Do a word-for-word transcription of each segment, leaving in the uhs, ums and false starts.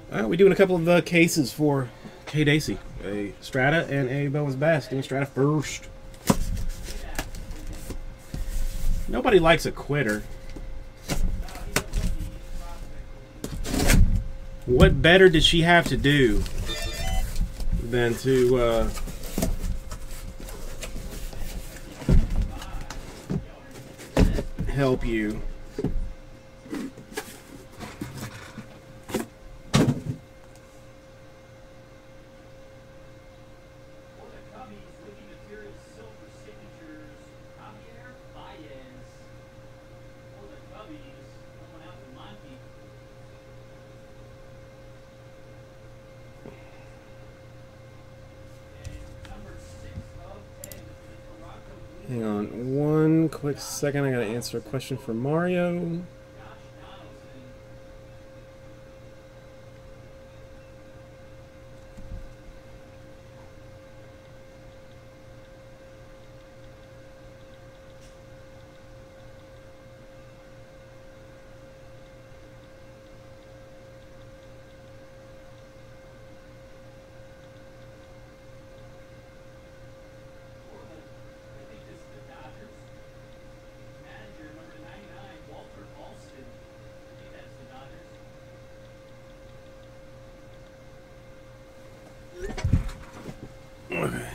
Uh, we're doing a couple of uh, cases for K Dacey, a Strata and a Bowman's Best. Doing Strata first. Nobody likes a quitter. What better did she have to do than to uh, help you? Hang on one quick second. I gotta answer a question for Mario. Okay.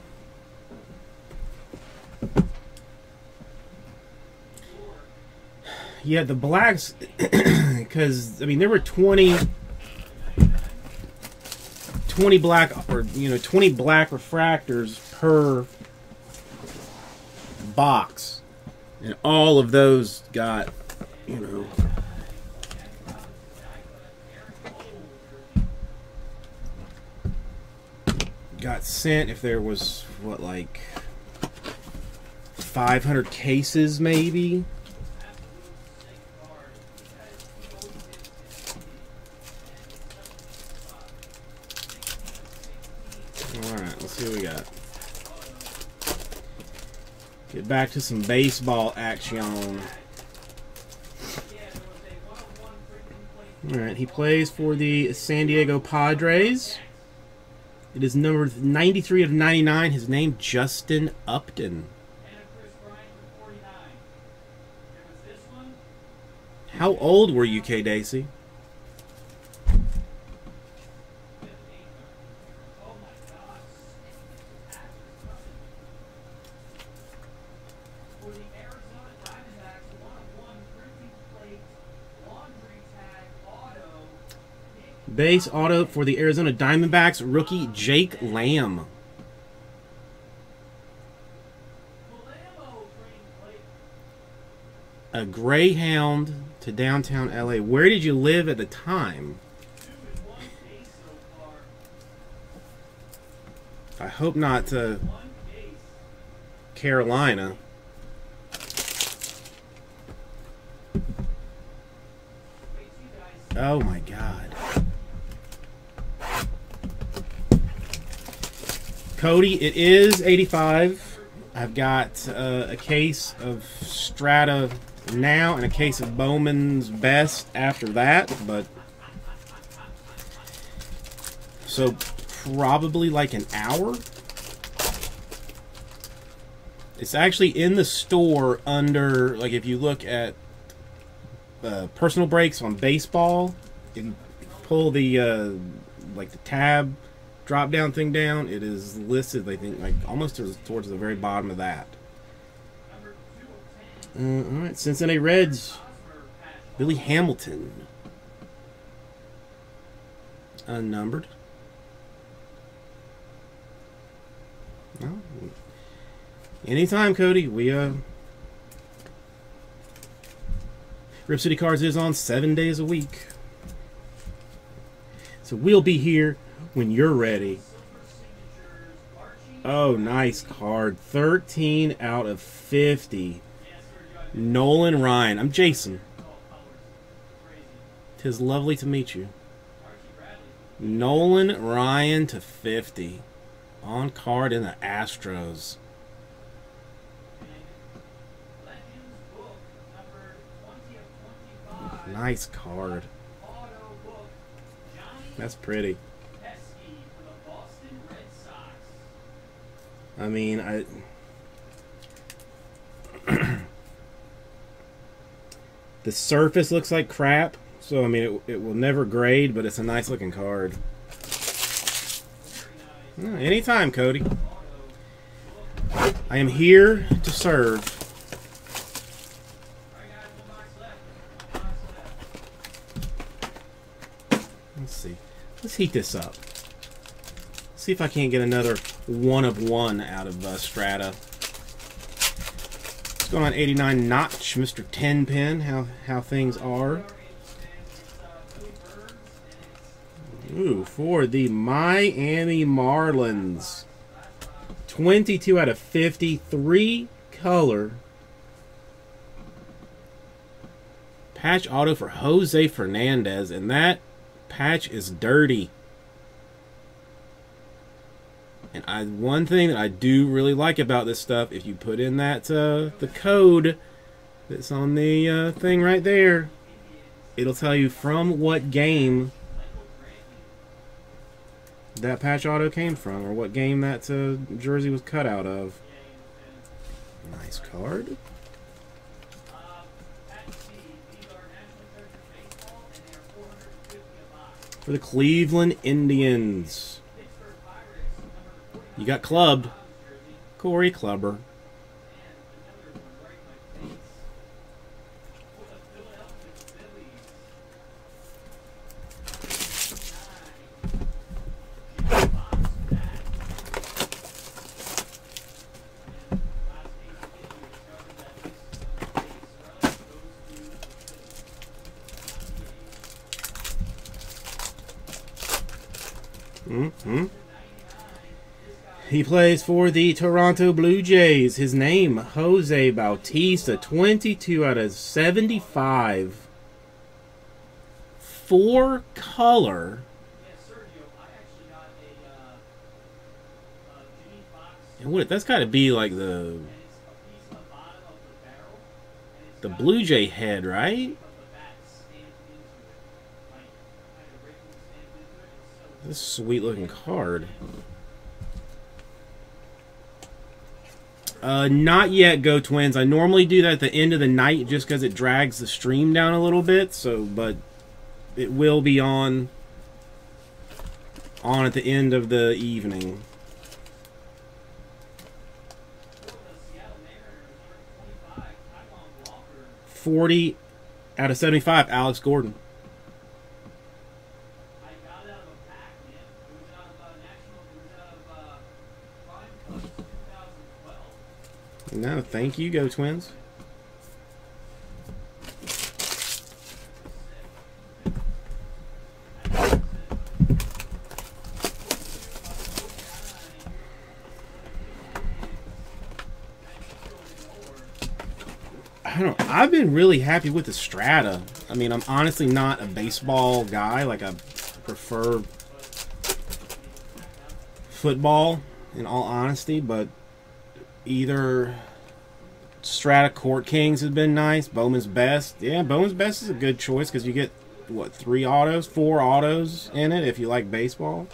Yeah, the blacks, because, I mean, there were twenty, twenty black, or, you know, twenty black refractors per box. And all of those got, you know, got sent if there was, what, like five hundred cases maybe. Alright, let's see what we got. Get back to some baseball action. Alright, he plays for the San Diego Padres. It is number ninety-three of ninety-nine. His name, Justin Upton. How old were you, K Dacey? Base auto for the Arizona Diamondbacks, rookie Jake Lamb. A Greyhound to downtown L A. Where did you live at the time? I hope not uh, Carolina. Oh my God. Cody, it is eighty-five. I've got uh, a case of Strata now and a case of Bowman's Best after that, but so probably like an hour. It's actually in the store under, like, if you look at uh, personal breaks on baseball, if you pull the uh, like the tab drop down thing down, it is listed, I think, like almost towards the very bottom of that. Uh, Alright, Cincinnati Reds, Billy Hamilton. Unnumbered. Well, anytime, Cody. We, uh... Rip City Cards is on seven days a week. So we'll be here when you're ready. Oh, nice card. thirteen out of fifty. Nolan Ryan. I'm Jason. Tis lovely to meet you. Nolan Ryan to fifty. On card in the Astros. Nice card. That's pretty. I mean, I... The surface looks like crap, so I mean, it, it will never grade, but it's a nice looking card. Oh, anytime, Cody. I am here to serve. Let's see. Let's heat this up. See if I can't get another one of one out of uh, Strata. What's going on, eighty-nine Notch, Mister ten Pin? How how things are? Ooh, for the Miami Marlins, twenty-two out of fifty-three color patch auto for Jose Fernandez, and that patch is dirty. And I, one thing that I do really like about this stuff, if you put in that uh, the code that's on the uh, thing right there, it'll tell you from what game that patch auto came from, or what game that uh, jersey was cut out of. Nice card. For the Cleveland Indians, you got clubbed. Corey Kluber. Mm-hmm. He plays for the Toronto Blue Jays. His name, Jose Bautista, twenty-two out of seventy-five. Four color. And what? That's got to be like the the Blue Jay head, right? This is a sweet looking card. Uh, not yet, Go Twins. I normally do that at the end of the night just because it drags the stream down a little bit. So, but it will be on on at the end of the evening. forty out of seventy-five, Alex Gordon. No, thank you, Go Twins. I don't know. I've been really happy with the Strata. I mean, I'm honestly not a baseball guy. Like, I prefer football, in all honesty, but either Strata Court Kings has been nice. Bowman's Best. Yeah, Bowman's Best is a good choice because you get, what, three autos? Four autos in it if you like baseball.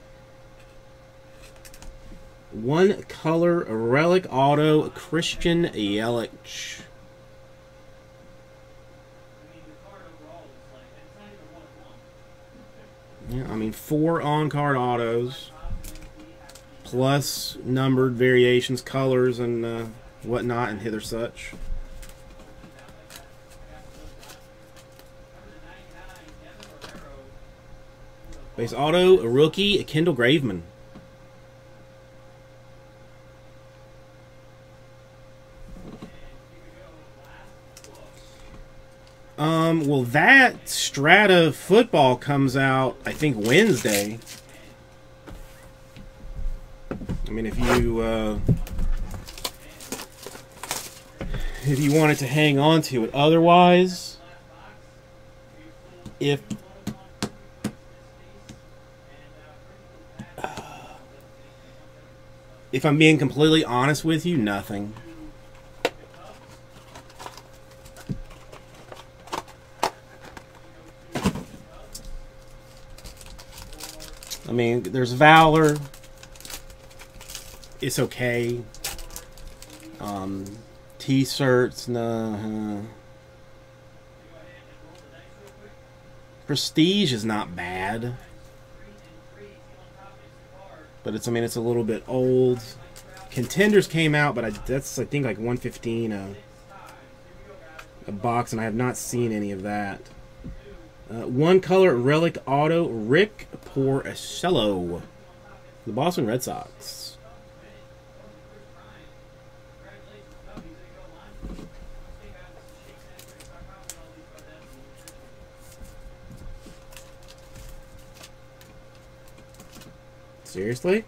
One color relic auto, Christian Yelich. Yeah, I mean, four on-card autos, plus numbered variations, colors, and uh, whatnot, and hither such. Base auto, a rookie, a Kendall Graveman. Um, well, that Strata football comes out, I think, Wednesday. I mean, if you, uh, if you wanted to hang on to it. Otherwise, if, if I'm being completely honest with you, nothing. I mean, there's Valor. It's okay. Um, T-shirts, no. Uh, Prestige is not bad. But it's, I mean, it's a little bit old. Contenders came out, but I, that's, I think, like one fifteen a, a box, and I have not seen any of that. Uh, one color relic auto, Rick Porcello, the Boston Red Sox. Seriously?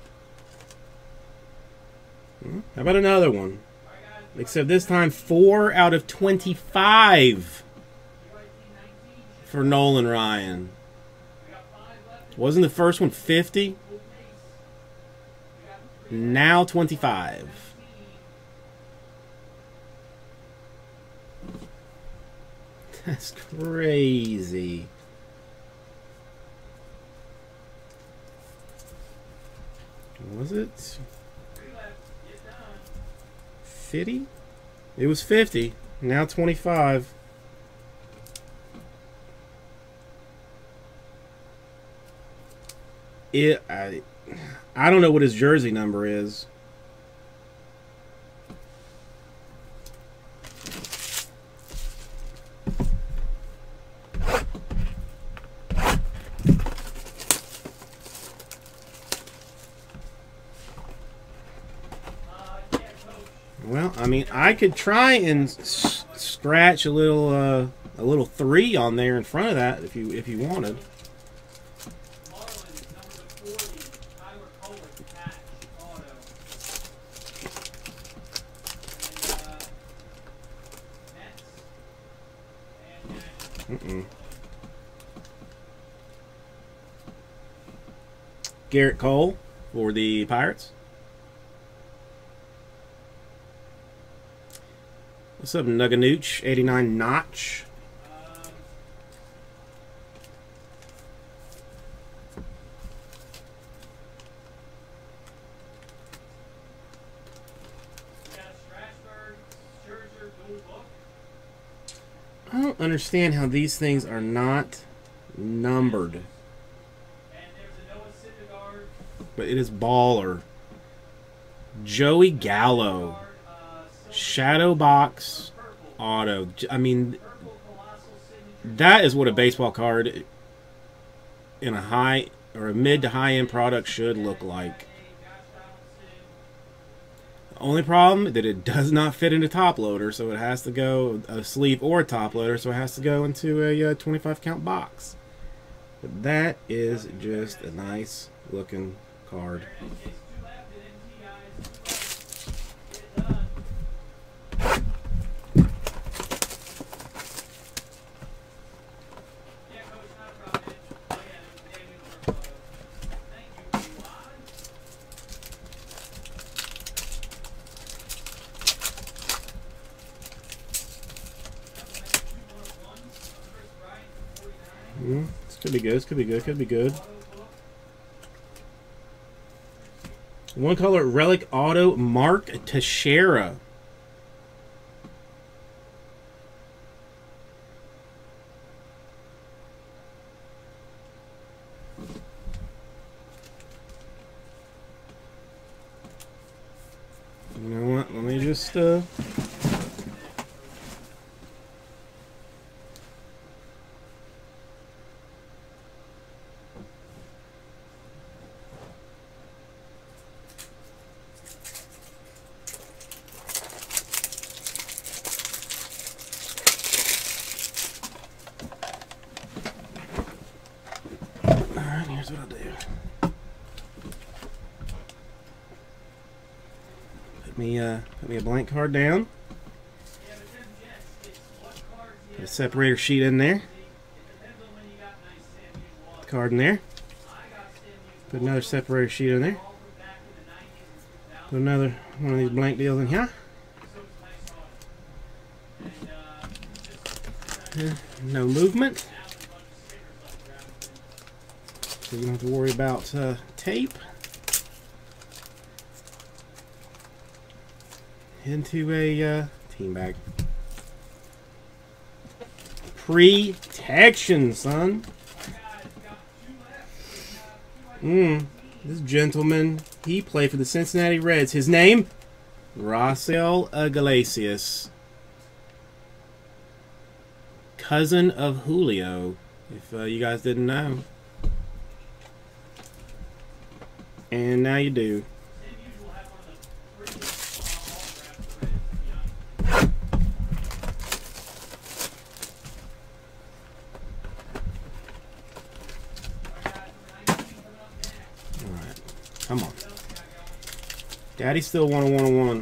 Hmm? How about another one? Except this time, four out of twenty-five for Nolan Ryan. Wasn't the first one fifty? Now twenty-five. That's crazy. Was it fifty? It was fifty. Now twenty-five. It I I don't know what his jersey number is. Well, I mean, I could try and s scratch a little, uh, a little three on there in front of that if you if you wanted. Mm-mm. Garrett Cole for the Pirates. What's up, Nugganooch? eighty-nine Notch. I don't understand how these things are not numbered. But it is baller. Joey Gallo. Shadow box auto. I mean, that is what a baseball card in a high or a mid to high end product should look like. The only problem that it does not fit into top loader, so it has to go a sleeve or a top loader, so it has to go into a uh, twenty-five count box. But that is just a nice looking card. Mm, this could be good. This could be good. Could be good. One color relic auto, Mark Teixeira. You know what? Let me just uh. Here's what I'll do. Put me, uh, put me a blank card down. Put a separator sheet in there. Card in there. Put another separator sheet in there. Put another one of these blank deals in here. Uh, no movement. so you don't have to worry about uh, tape. Into a uh, team bag. Protection, son. Mm, this gentleman, he played for the Cincinnati Reds. His name? Raisel Iglesias. Cousin of Julio, if uh, you guys didn't know. And now you do. Alright, come on. Daddy still want a one-on-one.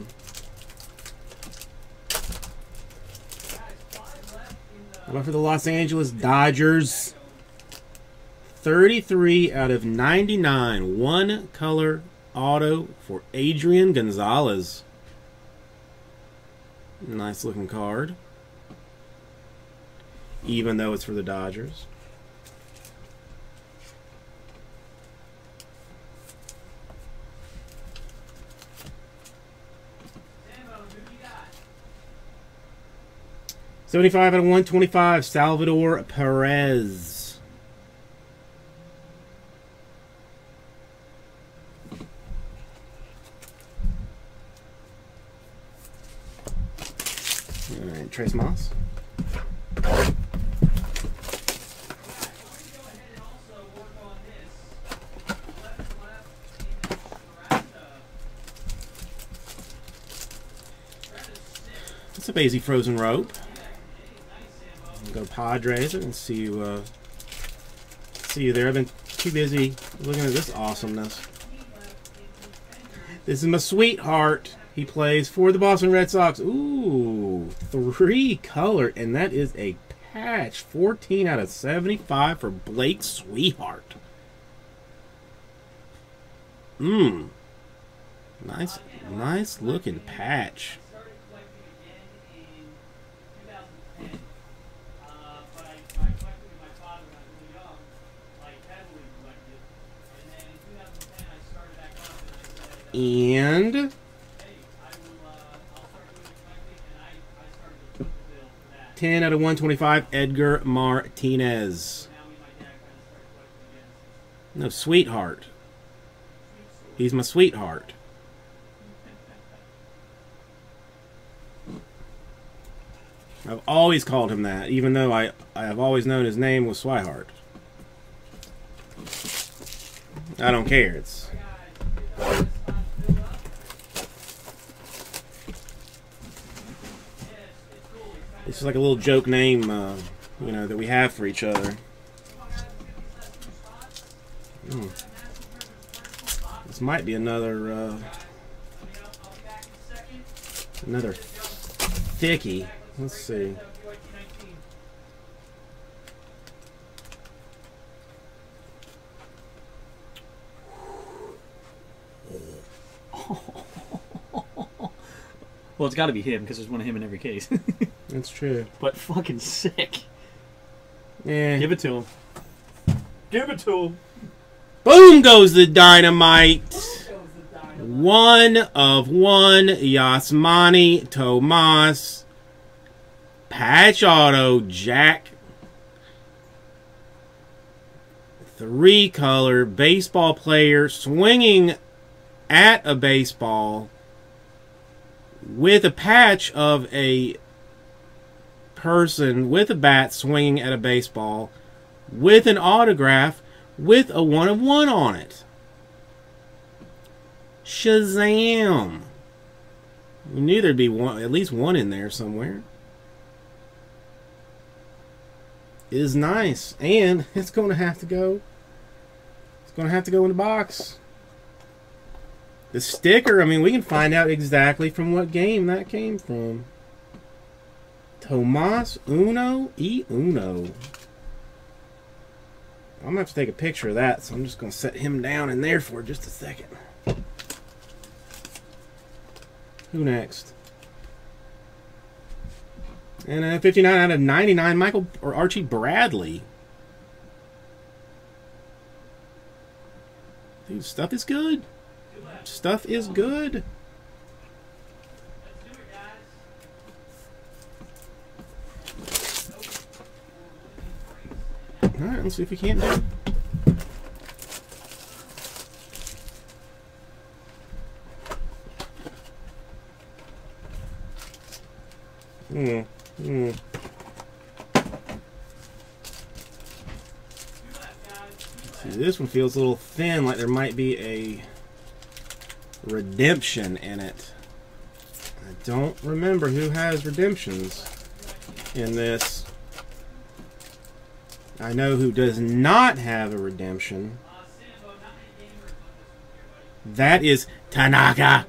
How about for the Los Angeles Dodgers? thirty-three out of ninety-nine. One color auto for Adrian Gonzalez. Nice looking card. Even though it's for the Dodgers. seventy-five out of one twenty-five, Salvador Perez. All right, Trace Moss. It's a Basie Frozen Rope. Go Padres. I can see you. Uh, see you there. I've been too busy looking at this awesomeness. This is my sweetheart. He plays for the Boston Red Sox. Ooh, three color, and that is a patch. fourteen out of seventy-five for Blake Sweetheart. Mmm. Nice, nice looking patch. And ten out of one twenty-five, Edgar Martinez. No, sweetheart. He's my sweetheart. I've always called him that, even though I, I have always known his name was Swihart. I don't care. It's It's just like a little joke name, uh, you know, that we have for each other. Mm. This might be another, uh, another thickie. Let's see. Well, it's got to be him because there's one of him in every case. That's true. But fucking sick. Yeah. Give it to him. Give it to him. Boom goes the dynamite. One of one, Yasmani Tomas. Patch auto, Jack. Three color baseball player swinging at a baseball with a patch of a person with a bat swinging at a baseball with an autograph with a one of one on it. Shazam! We knew there'd be one, at least one in there somewhere. It is nice, and it's going to have to go. It's going to have to go in the box. The sticker, I mean, we can find out exactly from what game that came from. Tomas Uno e Uno. I'm going to have to take a picture of that, so I'm just going to set him down in there for just a second. Who next? And uh, fifty-nine out of ninety-nine, Michael or Archie Bradley. Dude, stuff is good. Stuff is good. Alright, let's see if we can't do it. Hmm. Hmm. See, this one feels a little thin, like there might be a redemption in it. I don't remember who has redemptions in this. I know who does not have a redemption. That is Tanaka.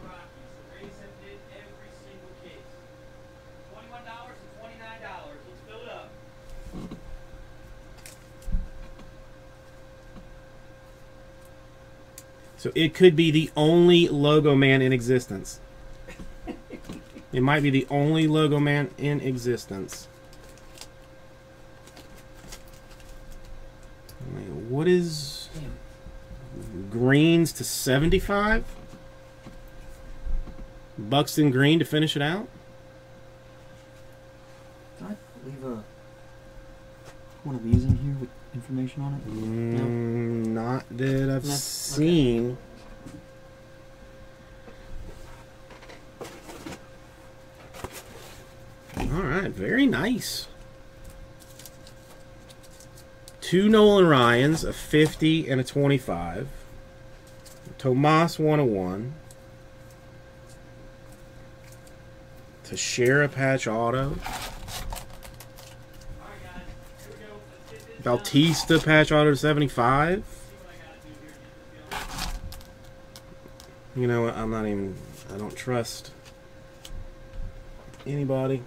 So it could be the only Logo Man in existence. It might be the only Logo Man in existence. Wait, what is greens to seventy-five? Buxton Green to finish it out? Did I leave a one of these in here with information on it? Mm, No. Not that I've No? seen. Okay. All right, very nice. Two Nolan Ryans, a fifty and a twenty-five. Tomas one oh one. Teixeira patch auto. Bautista patch auto to seventy-five. You know what? I'm not even. I don't trust anybody.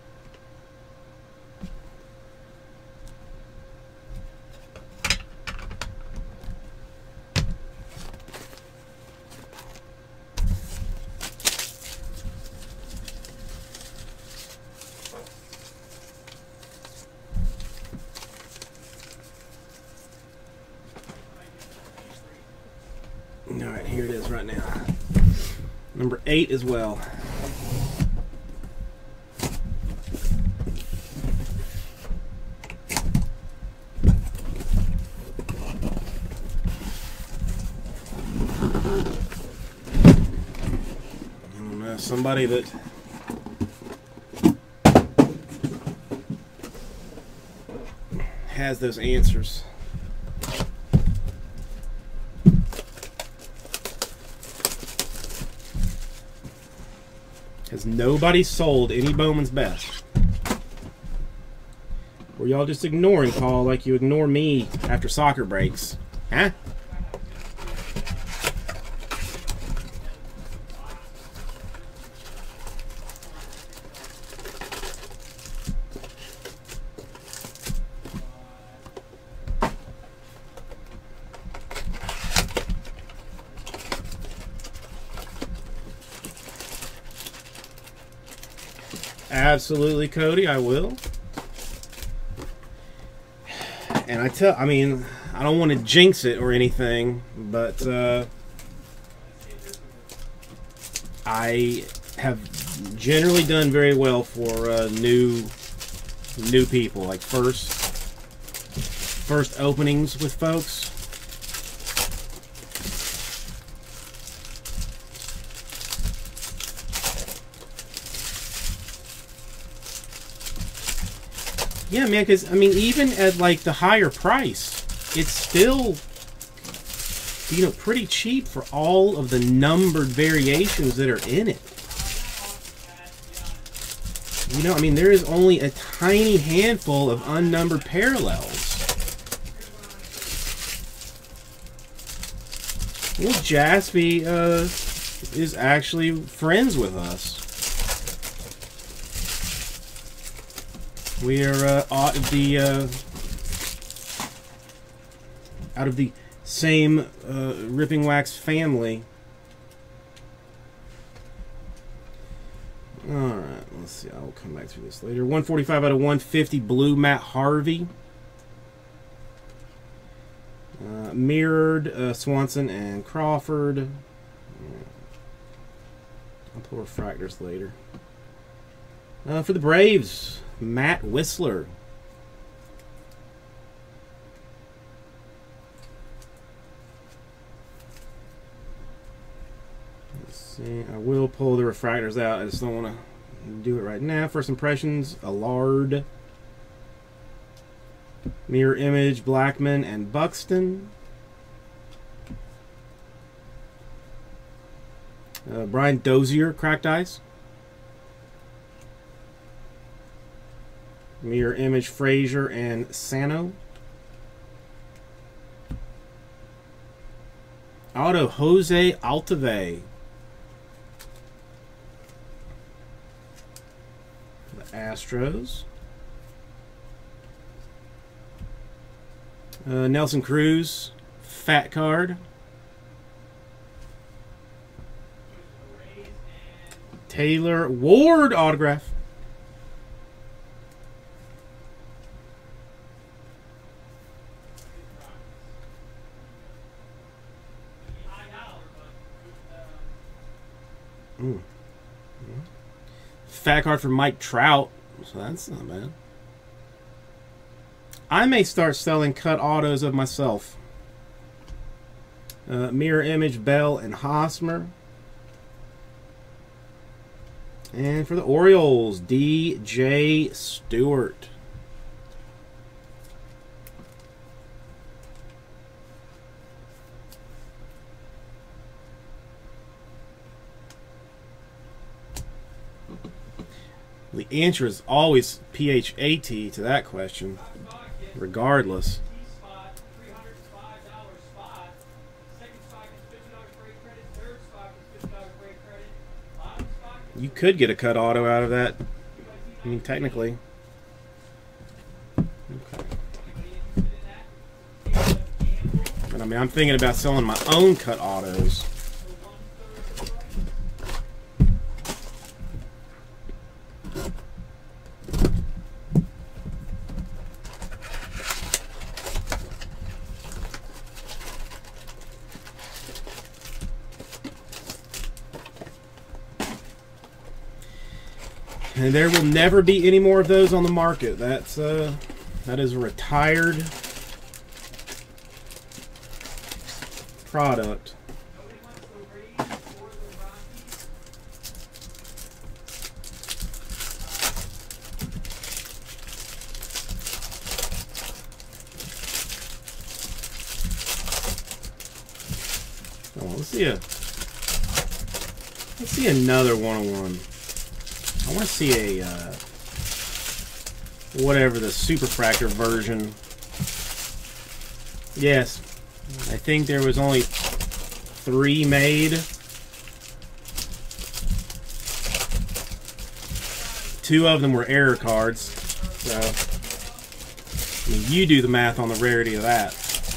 Alright, here it is right now. Number eight as well. I don't know, somebody that has those answers. Has nobody sold any Bowman's Best? Or y'all just ignoring Paul like you ignore me after soccer breaks? Huh? Absolutely, Cody, I will. And I tell, I mean, I don't want to jinx it or anything, but uh, I have generally done very well for uh, new new people, like first first openings with folks. Yeah, man, because, I mean, even at, like, the higher price, it's still, you know, pretty cheap for all of the numbered variations that are in it. You know, I mean, there is only a tiny handful of unnumbered parallels. Well, Jaspy uh, is actually friends with us. We are uh, out of the uh, out of the same uh, Ripping Wax family. All right, let's see. I will come back to this later. one forty-five out of one fifty, Blue Matt Harvey. Uh, mirrored uh, Swanson and Crawford. I'll pull refractors later. Uh, for the Braves, Matt Whistler. Let's see. I will pull the refractors out. I just don't want to do it right now. First impressions, Allard. Mirror image, Blackman and Buxton. Uh, Brian Dozier, cracked ice. Mirror image, Frazier and Sano. Auto, Jose Altuve. The Astros. Uh, Nelson Cruz, fat card. Taylor Ward autograph. Mm. Fat card for Mike Trout, so that's not bad. I may start selling cut autos of myself. Uh, mirror image, Bell and Hosmer. And for the Orioles, D J Stewart. The answer is always P H A T to that question, regardless. You could get a cut auto out of that. I mean, technically. Okay. But I mean, I'm thinking about selling my own cut autos. And there will never be any more of those on the market. That's uh, that is a retired product. Oh, let's see a let's see another one oh one. I want to see a, uh, whatever the Superfractor version. Yes, I think there was only three made. Two of them were error cards. So, I mean, you do the math on the rarity of that.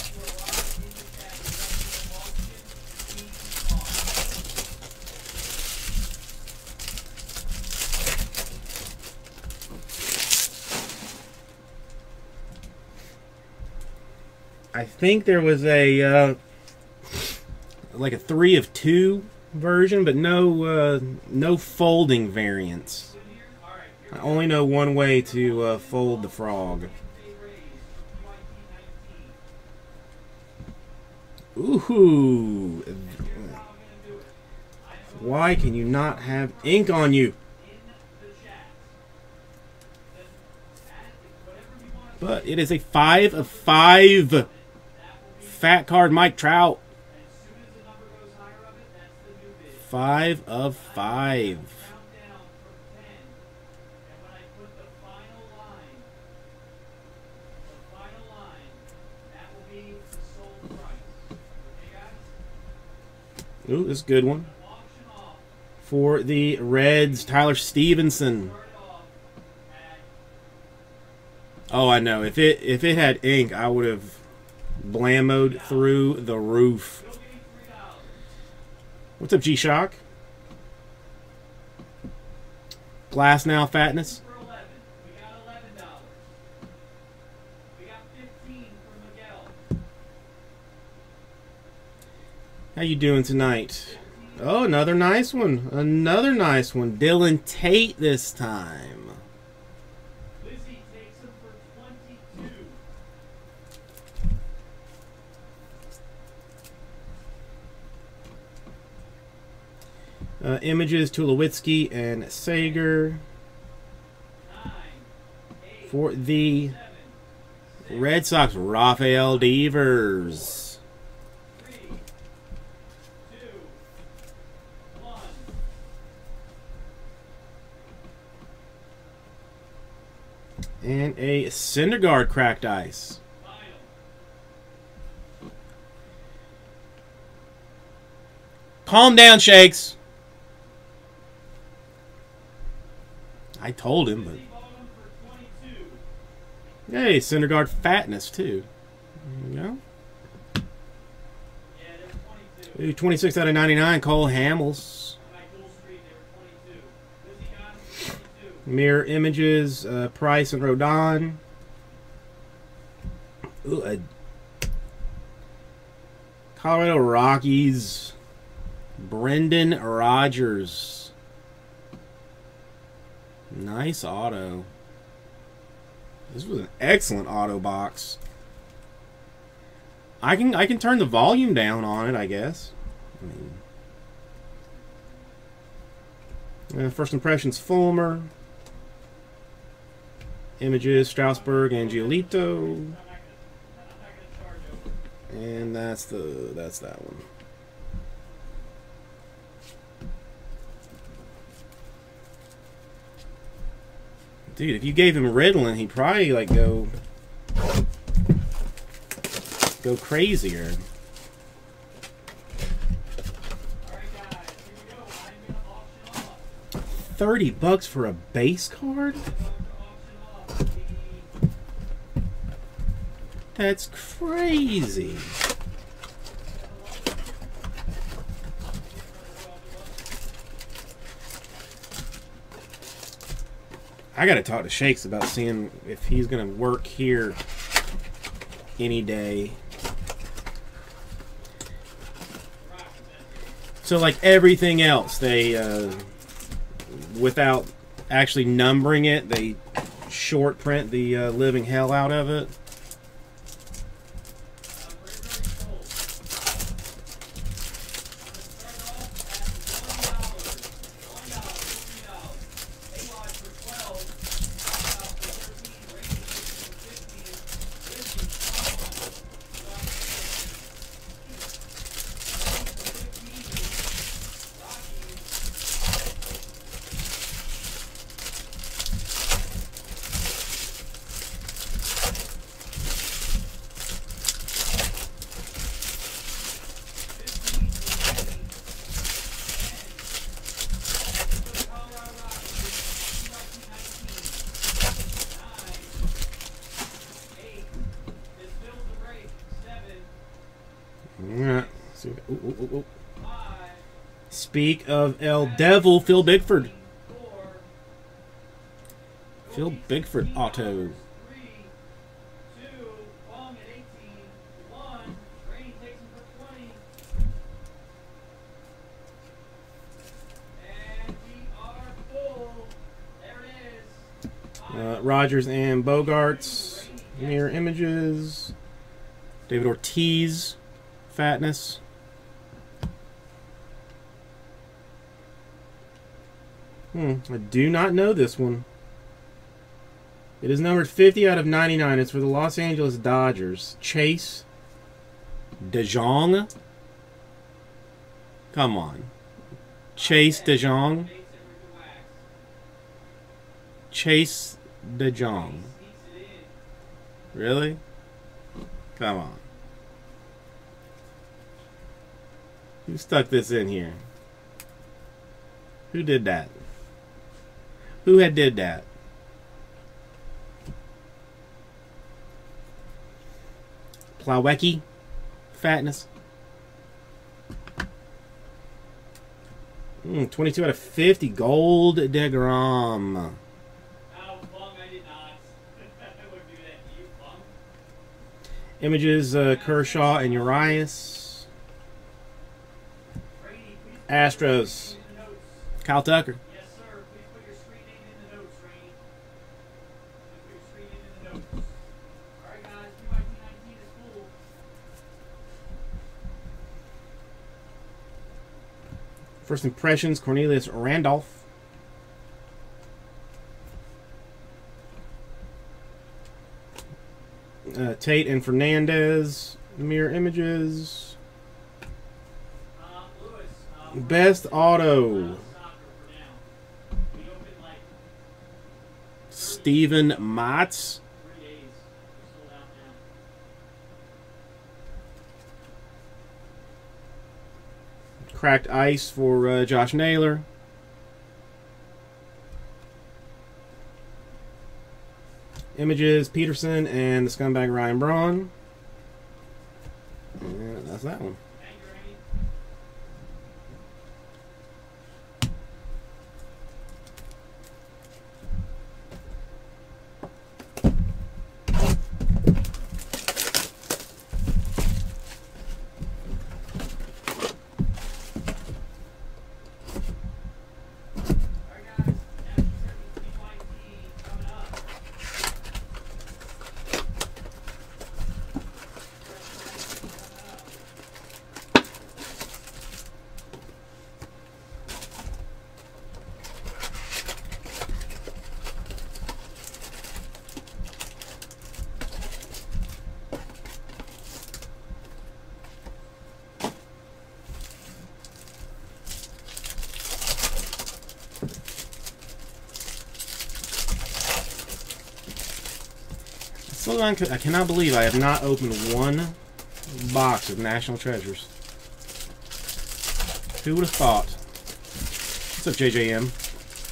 I think there was a uh, like a three of two version, but no uh, no folding variants. I only know one way to uh, fold the frog. Ooh! Why can you not have ink on you? But it is a five of five. Fat card Mike Trout. Five of five. Ooh, this is a good one. For the Reds, Tyler Stevenson. Oh, I know. If it if it had ink, I would have blammoed through the roof. What's up, G-Shock? Glass now, fatness. How you doing tonight? Oh, another nice one. Another nice one. Dylan Tate this time. Lizzie takes him for twenty-two. Uh, images, Tulowitzki and Sager. Nine, eight, For the seven, six, Red Sox, Rafael Devers. three, two, one. And a Syndergaard cracked ice. Final. Calm down, Shakes. I told him, but Lizzie bought him for twenty-two. hey, Syndergaard fatness too. There you go. Yeah, they were twenty-two. Ooh, twenty-six out of ninety-nine. Cole Hamels. On my Gould Street, they were twenty-two. Lizzie got him for twenty-two. Mirror images, uh, Price and Rodon. Ooh, a Colorado Rockies, Brendan Rodgers. Nice auto. This was an excellent auto box. I can I can turn the volume down on it, I guess. I mean, uh, first impressions, Fulmer. Images, Strasburg and Giolito. I'm not gonna, I'm not gonna charge over. And that's the that's that one. Dude, if you gave him Ritalin, he'd probably like go go crazier. All right, guys, here we go. I'm gonna auction off. Thirty bucks for a base card? I'm going to auction off the That's crazy. I gotta talk to Shakes about seeing if he's gonna work here any day. So like everything else, they uh, without actually numbering it, they short print the uh, living hell out of it. Yeah. Ooh, ooh, ooh, ooh. Speak of El Devil, Phil Bigford. Phil Bigford auto. Uh, Rogers and Bogarts. Mirror images. David Ortiz. Fatness. Hmm, I do not know this one. It is numbered fifty out of ninety-nine. It's for the Los Angeles Dodgers. Chase DeJong. Come on. Chase DeJong. Chase DeJong. Really? Come on. Who stuck this in here? Who did that? Who had did that? Plawecki? Fatness? Mm, twenty-two out of fifty. Gold DeGrom. Images, uh, Kershaw and Urias. Astros. In the notes. Kyle Tucker. Yes, sir. Please put your screen name in the notes, Rainey. Please put your screen name in the notes. All right, guys. P Y T nineteen is full. First impressions, Cornelius Randolph. Uh, Tate and Fernandez. Mirror images. Uh, Lewis. Uh, we're Best out of auto. soccer for now. We opened like Steven Matz. three days. We're sold out now. Cracked ice for uh, Josh Naylor. Images, Peterson and the scumbag Ryan Braun. And that's that one. Thank you, Rainey. All right, guys. National Treasures P Y T coming up. Still not- I cannot believe I have not opened one box of National Treasures. Who would have thought? What's up, J J M?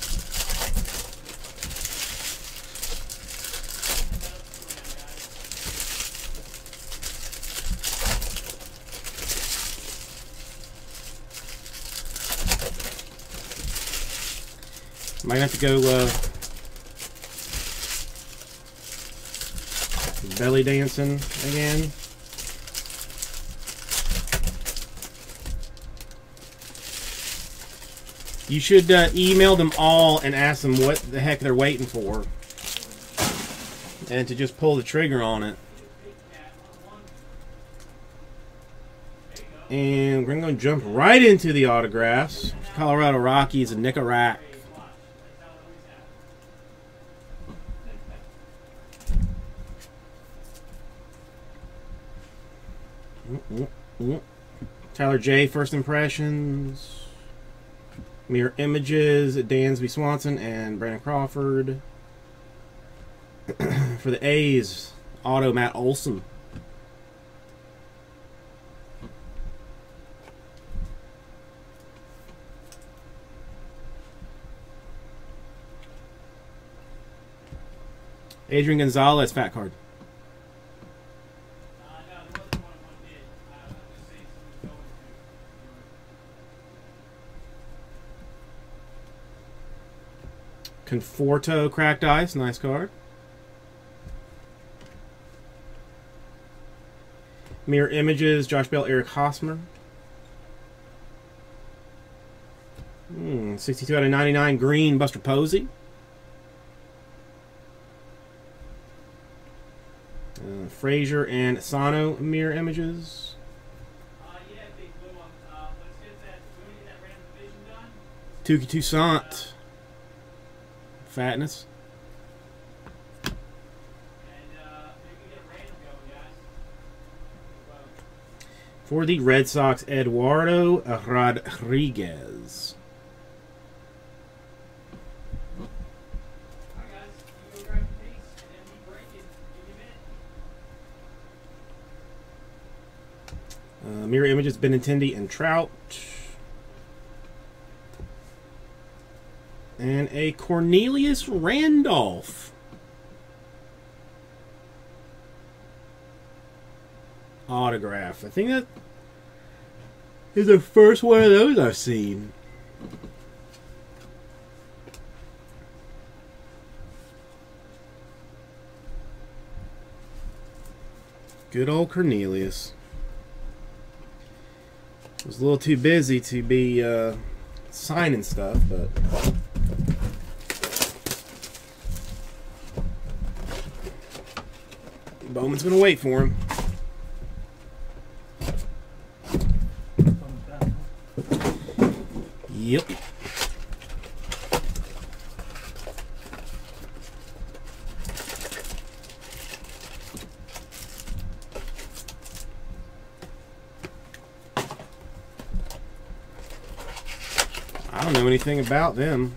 Might have to go uh, belly dancing again. You should uh, email them all and ask them what the heck they're waiting for. And to just pull the trigger on it. And we're going to jump right into the autographs. Colorado Rockies and Nicaragua. Tyler J, first impressions. Mirror images, Dansby Swanson and Brandon Crawford. For the A's, auto Matt Olson. Adrian Gonzalez, fat card. Uh, no, there wasn't one of one did. Uh, I'm just saying someone's going to. Conforto, cracked ice, nice card. Mirror images, Josh Bell, Eric Hosmer. Hmm, sixty-two out of ninety-nine, green, Buster Posey. Uh, Frazier and Sano, mirror images. Uh, yeah, big blue one. Uh, let's get that. We want to get that random division done. Tuki Toussaint. Fatness. And uh, maybe we get a random going, guys. Well, For the Red Sox, Eduardo Rodriguez. all right, guys. You go grab the case, and then we break it. Give me a minute. Uh, mirror images, Benintendi and Trout. And a Cornelius Randolph. Autograph. I think that is the first one of those I've seen. Good old Cornelius. Was a little too busy to be uh, signing stuff, but Bowman's gonna wait for him. Yep. I don't know anything about them.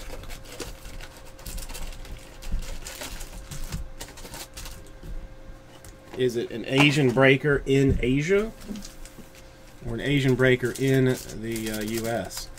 Is it an Asian breaker in Asia or an Asian breaker in the uh, U S?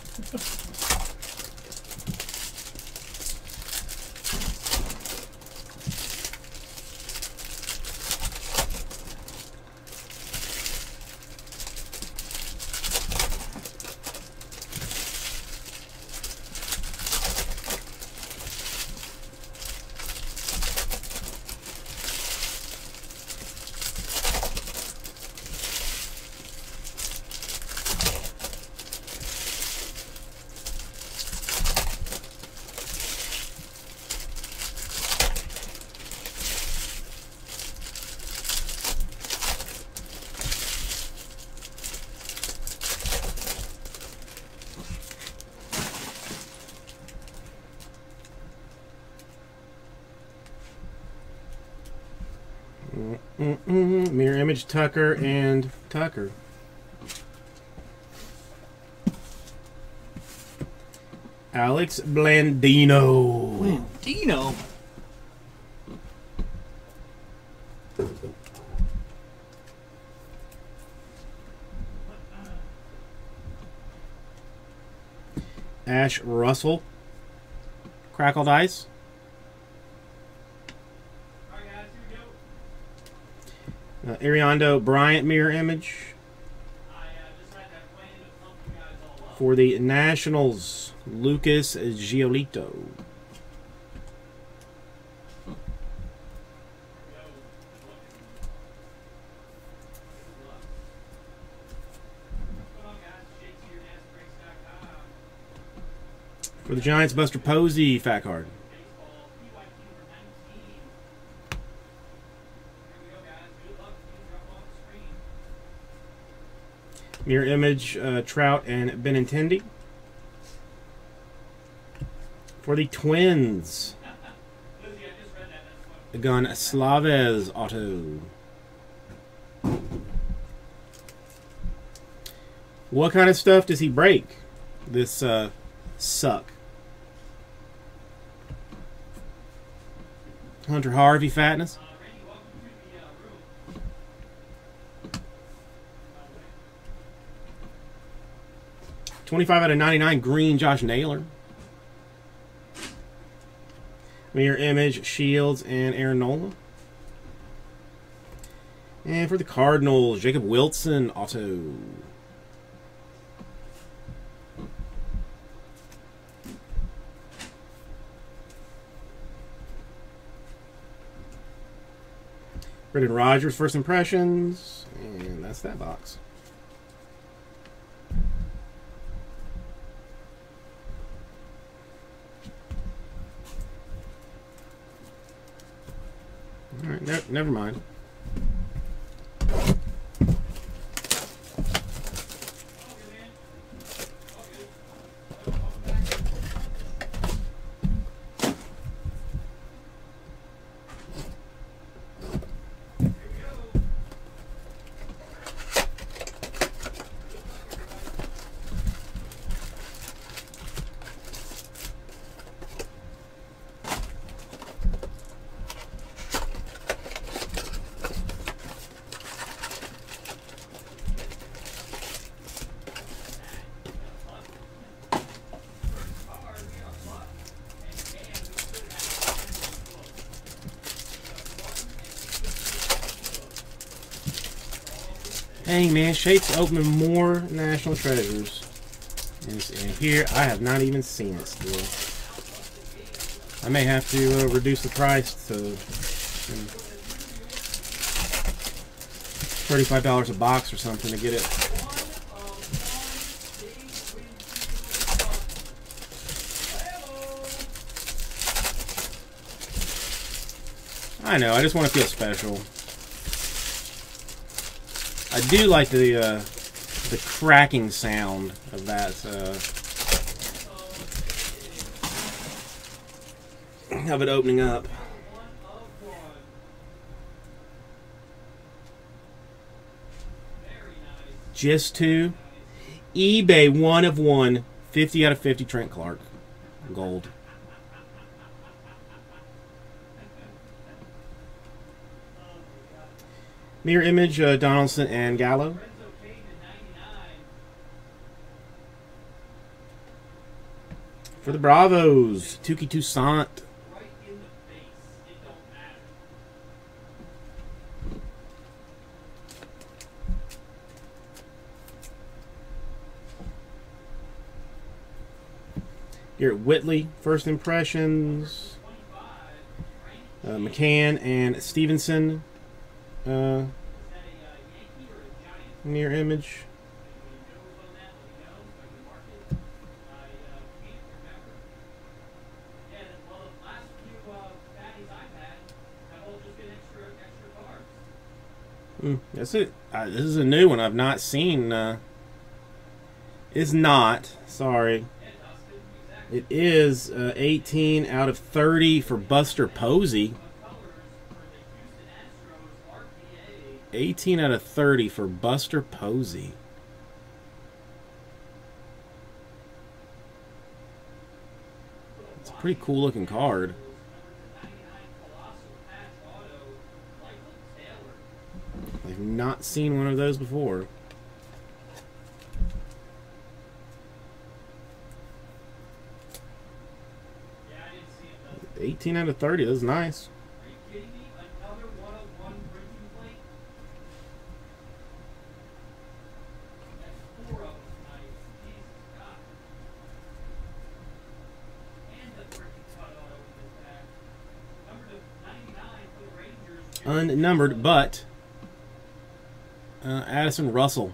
Mm-mm. Mirror image Tucker and Tucker. Alex Blandino. Blandino. Ash Russell. Crackled Ice. Uh, Ariando Bryant mirror image for the Nationals, Lucas Giolito. For the Giants, Buster Posey fat card. Mirror image, uh, Trout and Benintendi. For the Twins, Gonçalves auto. What kind of stuff does he break? This uh, suck. Hunter Harvey fatness. twenty-five out of ninety-nine, green, Josh Naylor. Mirror image, Shields and Aaron Nola. And for the Cardinals, Jacob Wilson, auto. Brendan Rodgers, first impressions. And that's that box. All right, ne never mind. Dang, man, Shape's opening more National Treasures. And, and here, I have not even seen it still. I may have to uh, reduce the price to um, thirty-five dollars a box or something to get it. I know. I just want to feel special. I do like the uh, the cracking sound of that. Uh, of it opening up. Just two. eBay one of one. fifty out of fifty Trent Clark. Gold. Mirror image, uh, Donaldson and Gallo. For the Bravos, Tuki Toussaint. Garrett Whitley, first impressions. Uh, McCann and Stevenson. Uh, mirror image. Mm, that's it. Uh, this is a new one I've not seen. Uh, is not. Sorry. It is uh, eighteen out of thirty for Buster Posey. eighteen out of thirty for Buster Posey. It's a pretty cool looking card. I've not seen one of those before. eighteen out of thirty, that's nice. Are you kidding me? Another one of one printing plate? That's four of them tonight. Jesus God. And the freaking cut auto in this pack. Number to ninety-nine for the Rangers. Unnumbered, but uh, Addison Russell.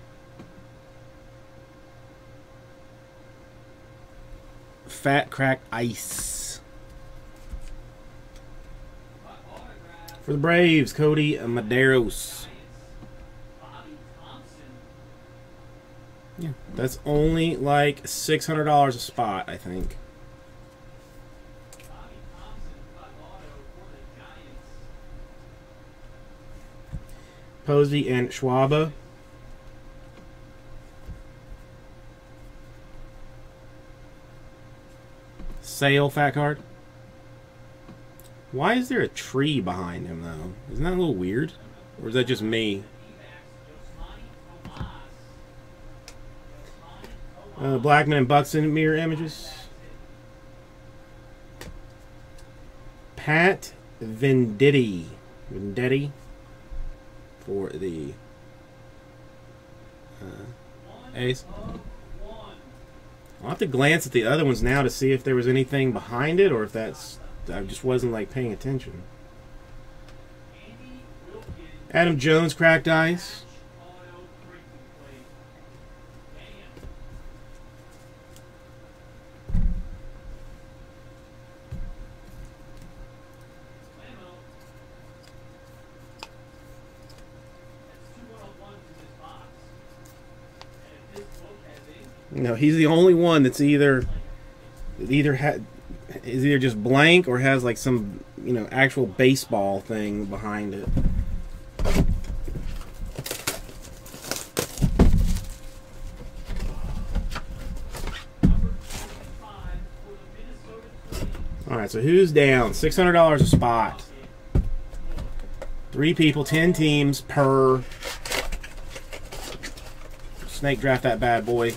Fat Crack Ice. For the Braves, Cody Medeiros. Yeah, that's only like six hundred dollars a spot, I think. Posey and Schwaba. Sale fat card. Why is there a tree behind him, though? Isn't that a little weird? Or is that just me? Uh, Blackman and Buxton mirror images. Pat Venditti. Venditti. For the uh, Ace. I'll have to glance at the other ones now to see if there was anything behind it or if that's... I just wasn't like paying attention. Adam Jones, cracked ice. No, he's the only one that's either either had. Is either just blank or has like some, you know, actual baseball thing behind it. All right, so who's down? six hundred dollars a spot. Three people, ten teams per. Snake draft that bad boy.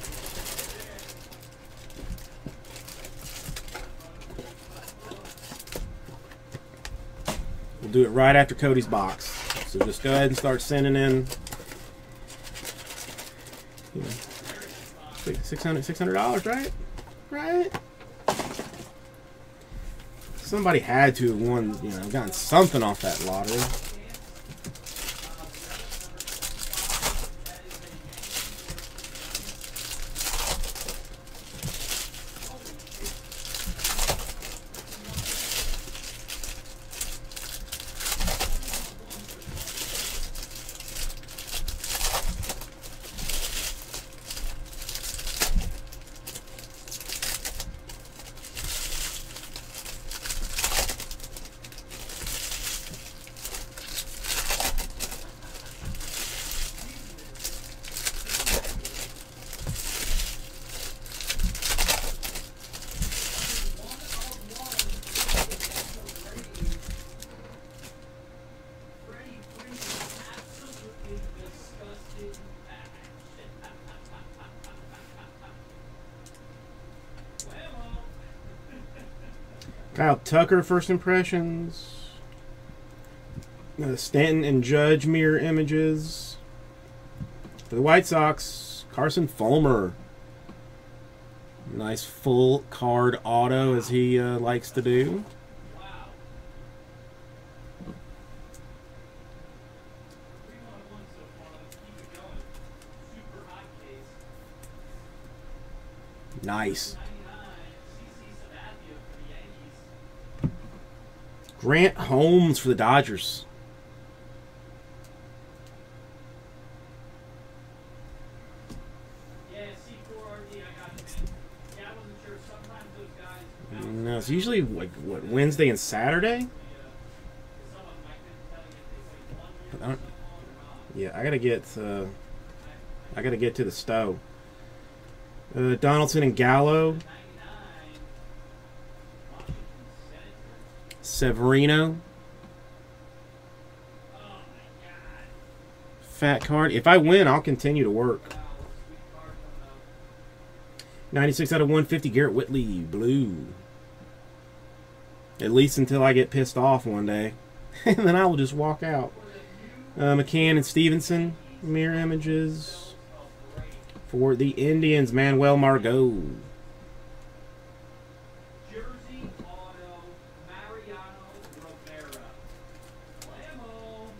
We'll do it right after Cody's box. So just go ahead and start sending in. You know, six hundred, six hundred dollars, right? Right? Somebody had to have won, you know, gotten something off that lottery. Kyle Tucker, first impressions. Uh, Stanton and Judge mirror images. For the White Sox, Carson Fulmer. Nice full card auto, as he uh, likes to do. Nice. Grant Holmes for the Dodgers. No, it's usually like what, Wednesday and Saturday. I don't, yeah, I gotta get. Uh, I gotta get to the stove. Uh, Donaldson and Gallo. Severino. Fat card. If I win, I'll continue to work. ninety-six out of one fifty, Garrett Whitley, blue. At least until I get pissed off one day. And then I will just walk out. Uh, McCann and Stevenson, mirror images. For the Indians, Manuel Margot. Jersey auto, Mariano Rivera. Lambo.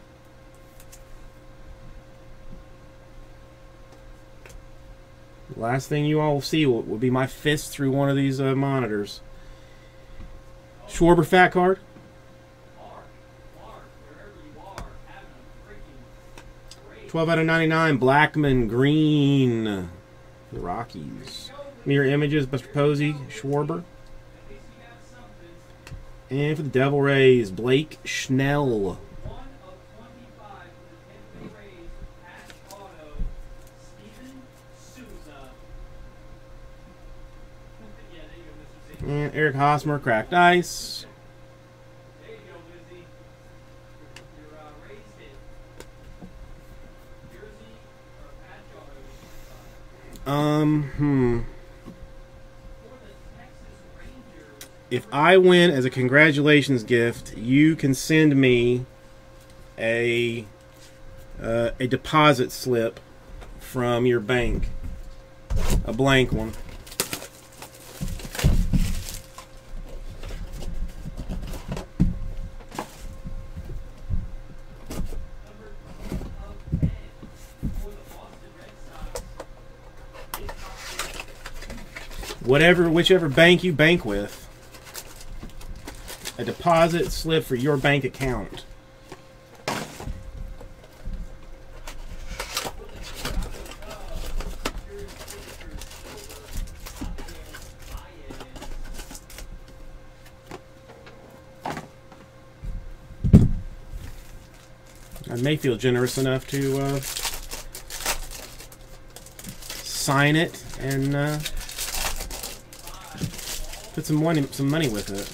Last thing you all will see will, will be my fist through one of these uh, monitors. Schwarber fat card. Mark, Mark, wherever you are, having a freaking great twelve out of ninety-nine, Blackman Green. For the Rockies. Mirror images, Buster Posey, Schwarber. At least you got something. And for the Devil Rays, Blake Schnell. One of twenty-five for the Tampa Bay Rays, patch auto, Steven Souza. Yeah, there you go, Mister C. And Eric Hosmer, cracked ice. There you go, Lizzie. Your, your uh, Rays hit. Jersey or patch auto, Um, hmm. for the Texas Rangers. If I win as a congratulations gift, you can send me a uh, a deposit slip from your bank, a blank one. Number of ten for the Boston Red Sox. Whatever, whichever bank you bank with, a deposit slip for your bank account. I may feel generous enough to uh, sign it and uh, put some money, some money with it.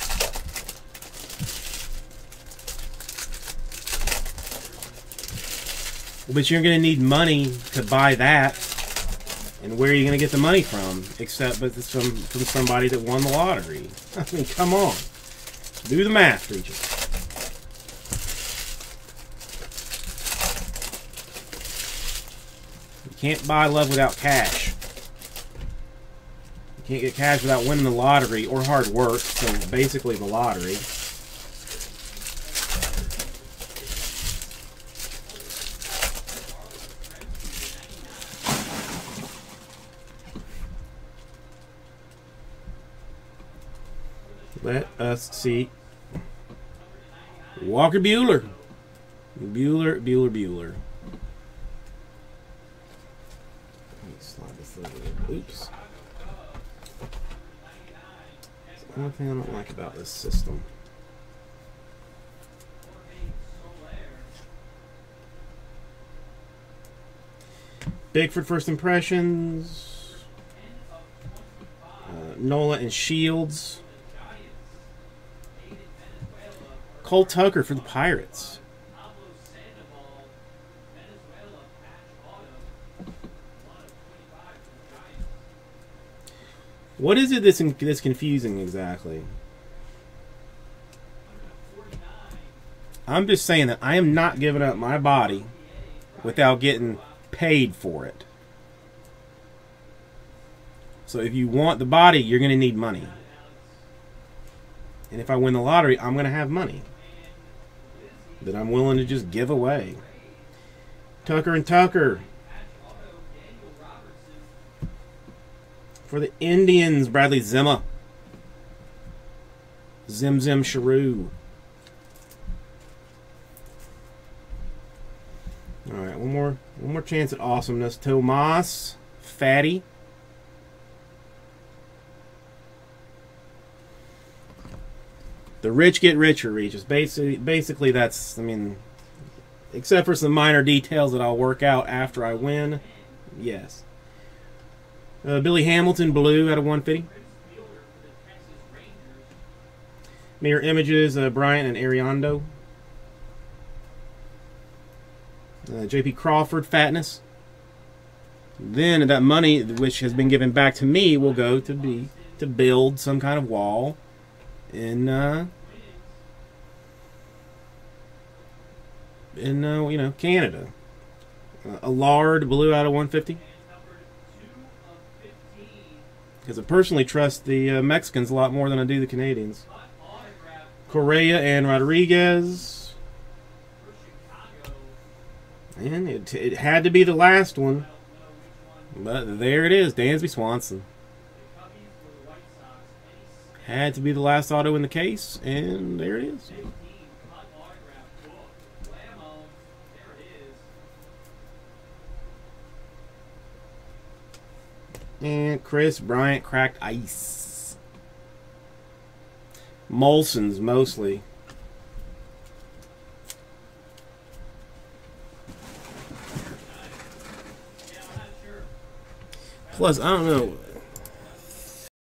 But you're going to need money to buy that, and where are you going to get the money from? Except but it's from from somebody that won the lottery. I mean, come on, do the math, Regis. You can't buy love without cash. You can't get cash without winning the lottery or hard work. So basically, the lottery. Let us see. Walker Buehler. Bueller, Bueller, Bueller. Let me slide this over there. Oops. That's the only thing I don't like about this system. Bigford first impressions. Uh, Nola and Shields. Cole Tucker for the Pirates. What is it that's, in, that's confusing exactly? I'm just saying that I am not giving up my body without getting paid for it. So if you want the body, you're going to need money. And if I win the lottery, I'm going to have money that I'm willing to just give away. Tucker and Tucker. For the Indians, Bradley Zimmer. Zim Zim Sharu. Alright, one more one more chance at awesomeness. Tomas Fatty. The rich get richer, Regis. Basically, basically that's, I mean, except for some minor details that I'll work out after I win. Yes. Uh, Billy Hamilton, blue out of one fifty. Mirror images, uh, Bryant and Ariando. Uh, J P Crawford, fatness. Then that money, which has been given back to me, will go to be to build some kind of wall in uh, in uh, you know, Canada. Uh, Allard, blue out of one fifty. Because I personally trust the uh, Mexicans a lot more than I do the Canadians. Correa and Rodriguez. And it, it had to be the last one. But there it is, Dansby Swanson. Had to be the last auto in the case, and there it is. And Chris Bryant, cracked ice. Molson's mostly. Plus, I don't know.